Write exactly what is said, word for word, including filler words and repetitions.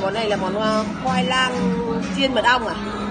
món này là món khoai lang chiên mật ong à?